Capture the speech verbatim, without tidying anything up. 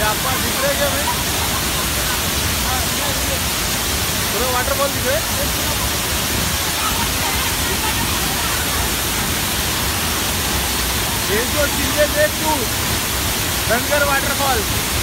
आपको दिख रहे क्या भाई? पूरा वाटरफॉल दिख रहे? ये जो चीजें देख तू, धनगर वाटरफॉल।